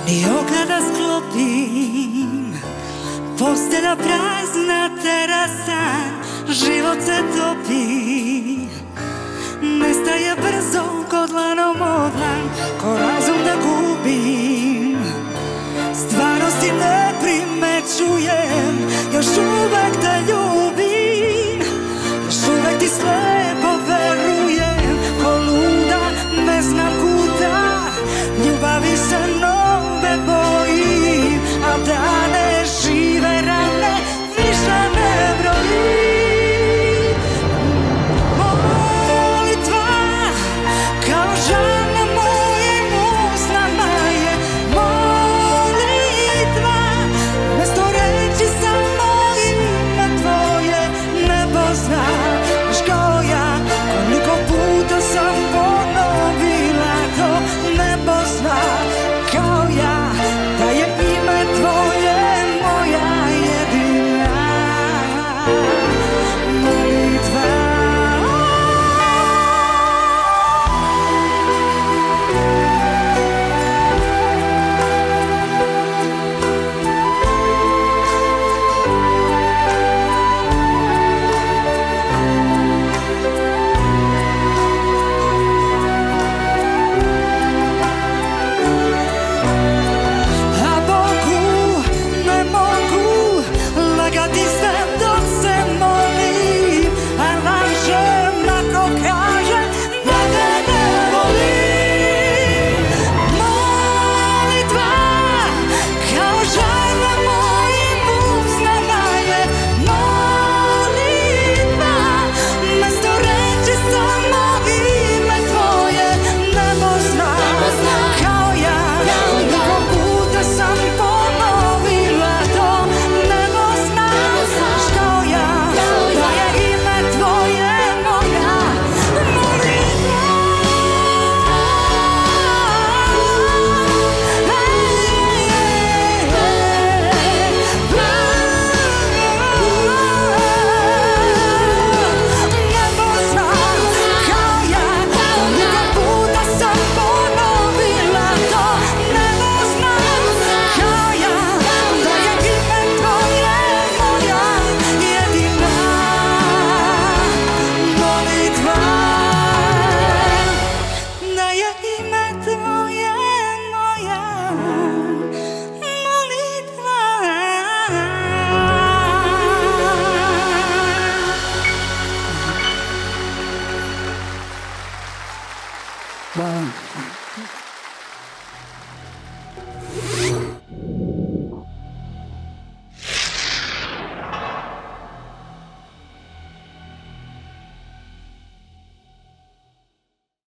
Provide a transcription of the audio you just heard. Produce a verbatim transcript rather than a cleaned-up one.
I kada sklopim postelja prazna, terasa, život se topi. Nestaje brzo ko dlanom odlan, ko razum da gubim. Stvarnosti ne primećujem, još uvek te ljubim. Još uvek ti slepo verujem, ko luda ne znam kuda. Ljubavi se nove bojim, a dane žive rane više ne brojim. Molitva kao žal na mojim usnama je molitva. Mesto reči samo ime tvoje nebo zna. Znaš kao ja, koliko puta sam ponovila to nebo zna. Kao ja, da je ime tvoje moja jedina molitva. A Bogu ne mogu lagati sve dok se molim, a lažem ako kažem da te ne volim. Molitva kao žal na mojim usnama je molitva. Mesto reči samo ime tvoje nebo zna. Kao ja, koliko puta sam ponovila to nebo zna. Znaš kao ja, da je ime tvoje moja molitva. Nebo zna, kao ja, koliko puta sam ponovila to nebo zna. Kao ja, da je ime tvoje moja jedina molitva. Da je ime tvoje moja molitva. Hvala.